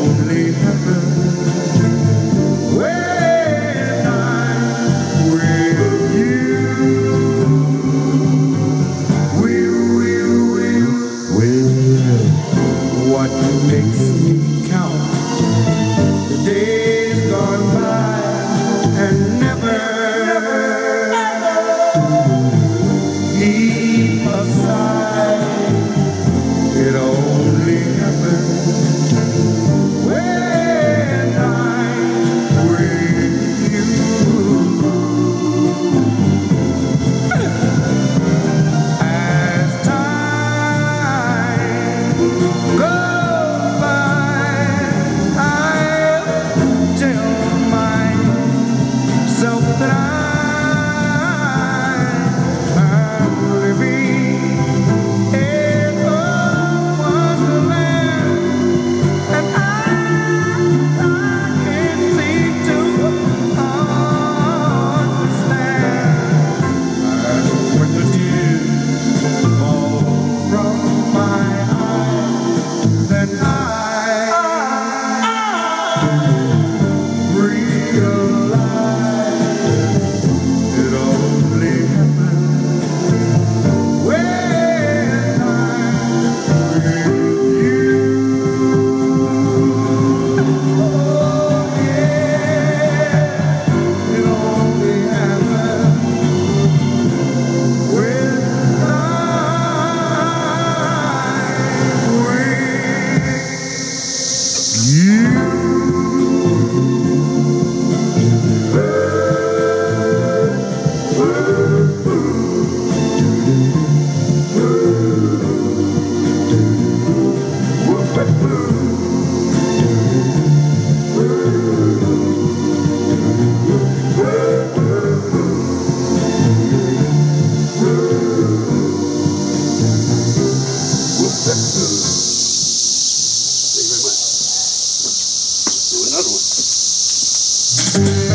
only happens when I'm with you. What makes me count the days gone by and never keep aside? It only happens when I'm with you. As time goes by, I'll tell myself that I'm living in a wonderland, and I can't seem to understand. When the tears fall from my eyes, then I realize it only happens when I'm with you. Oh yeah, it only happens when I'm with you. Thank you very much. Do another one.